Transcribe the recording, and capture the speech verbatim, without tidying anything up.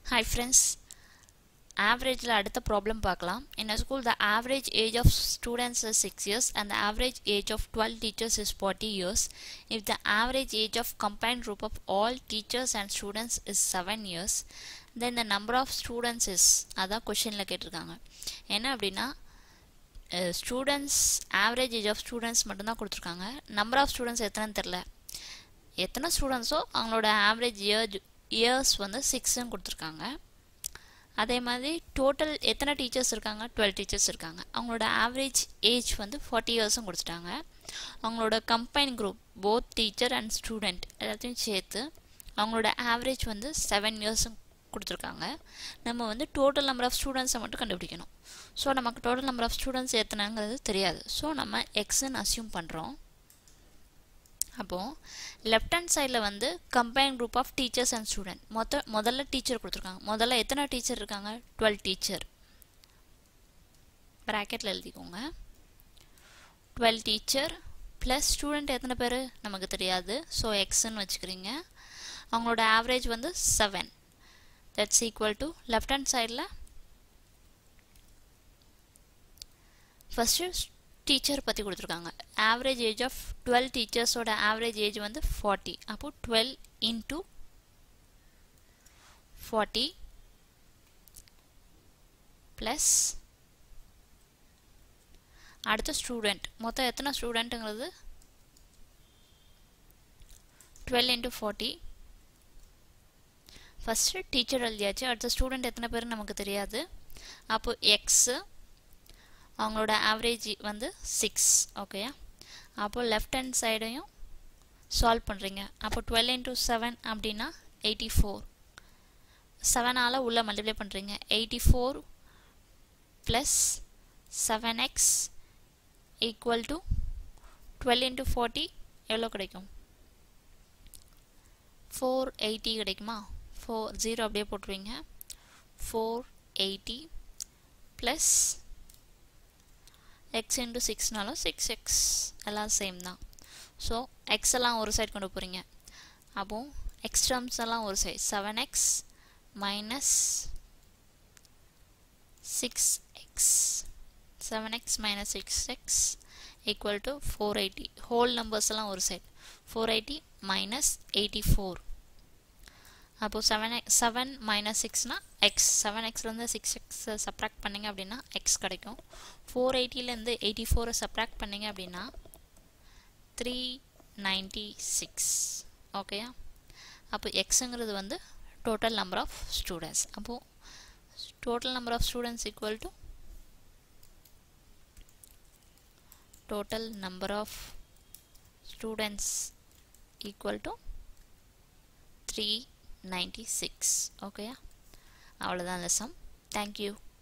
Hi friends, average la அடுத்த problem பார்க்கலாம். In a school the average age of students is six years and the average age of twelve teachers is forty years. If the average age of combined group of all teachers and students is seven years, then the number of students is அதான் கொஸ்டின்ல கேட்டிருக்காங்க. என்ன அப்படின்னா students average age of students மட்டும்தான் கொடுத்துருக்காங்க. Number of students எத்தனைன்னு தெரில. எத்தனை ஸ்டூடெண்ட்ஸோ அவங்களோட ஆவரேஜ் இயர் இயர்ஸ் வந்து சிக்ஸ்ன்னு கொடுத்துருக்காங்க. அதே மாதிரி டோட்டல் எத்தனை டீச்சர்ஸ் இருக்காங்க, டுவெல் டீச்சர்ஸ் இருக்காங்க. அவங்களோட ஆவரேஜ் ஏஜ் வந்து ஃபார்ட்டி இயர்ஸும் கொடுத்துட்டாங்க. அவங்களோட combine group both teacher and student எல்லாத்தையும் சேர்த்து அவங்களோட ஆவரேஜ் வந்து செவன் இயர்ஸும் கொடுத்துருக்காங்க. நம்ம வந்து டோட்டல் நம்பர் ஆஃப் ஸ்டூடெண்ட்ஸை மட்டும் கண்டுபிடிக்கணும். ஸோ நமக்கு டோட்டல் நம்பர் ஆஃப் ஸ்டூடெண்ட்ஸ் எத்தனைங்கிறது தெரியாது. ஸோ நம்ம எக்ஸ்ன்னு அஸ்யூம் பண்ணுறோம். அப்போது லெஃப்ட் ஹேண்ட் சைடில் வந்து combine group of teachers and student மொத்த முதல்ல டீச்சர் கொடுத்துருக்காங்க. முதல்ல எத்தனை டீச்சர் இருக்காங்க, டுவெல் டீச்சர். ப்ராக்கெட்டில் எழுதிக்கோங்க. டுவெல் டீச்சர் ப்ளஸ் ஸ்டூடெண்ட் எத்தனை பேர் நமக்கு தெரியாது. ஸோ எக்ஸ்ன்னு வச்சுக்கிறீங்க. அவங்களோட ஆவரேஜ் வந்து seven. That's equal to left hand சைடில் ஃபஸ்ட்டு டீச்சர் பற்றி கொடுத்துருக்காங்க. ஆவரேஜ் ஏஜ் ஆஃப் டுவெல் டீச்சர்ஸோட ஆவரேஜ் ஏஜ் வந்து ஃபார்ட்டி. அப்போது டுவெல் இன்ட்டு ஃபார்ட்டி ப்ளஸ் அடுத்த ஸ்டூடெண்ட் மொத்தம் எத்தனை ஸ்டூடெண்ட்டுங்கிறது twelve into forty. First teacher எழுதியாச்சு. அடுத்த ஸ்டூடெண்ட் எத்தனை பேர் நமக்கு தெரியாது. அப்போது எக்ஸு அவங்களோட ஆவரேஜ் வந்து சிக்ஸ். ஓகேயா. அப்போது லெஃப்ட் ஹேண்ட் சைடையும் சால்வ் பண்ணுறீங்க. அப்போ டுவெல் இன்ட்டு செவன் அப்படின்னா எயிட்டி ஃபோர். செவனால் உள்ளே மல்டிப்ளை பண்ணுறீங்க. Eighty four plus seven x equal to twelve into forty எவ்வளோ கிடைக்கும், ஃபோர் எயிட்டி கிடைக்குமா. ஃபோர் ஜீரோ அப்படியே போட்டுருவீங்க. Four eighty plus x into சிக்ஸ்னாலும் சிக்ஸ் எக்ஸ் எல்லாம் சேம் தான். ஸோ எக்ஸ் எல்லாம் ஒரு சைட் கொண்டு போகிறீங்க. அப்போது எக்ஸ் டேர்ம்ஸ் எல்லாம் ஒரு side. Seven x minus six x seven x minus six x equal to four eighty. Whole numbers எல்லாம் ஒரு side. Four eighty minus eighty four. அப்போது செவன் எக்ஸ் செவன் மைனஸ் சிக்ஸ்னால் எக்ஸ். செவன் எக்ஸ்லேருந்து six x subtract பண்ணிங்க அப்படின்னா x கிடைக்கும். Four எயிட்டிலேருந்து eighty ஃபோரை சப்ராக்ட் பண்ணிங்க அப்படின்னா த்ரீ நைன்ட்டி சிக்ஸ். ஓகேயா. அப்போ எக்ஸுங்கிறது வந்து டோட்டல் நம்பர் ஆஃப் ஸ்டூடெண்ட்ஸ். அப்போது total number of students equal to total number of students equal to three ninety-six. Okay, அவ்வளவுதான் லெசன். Thank you.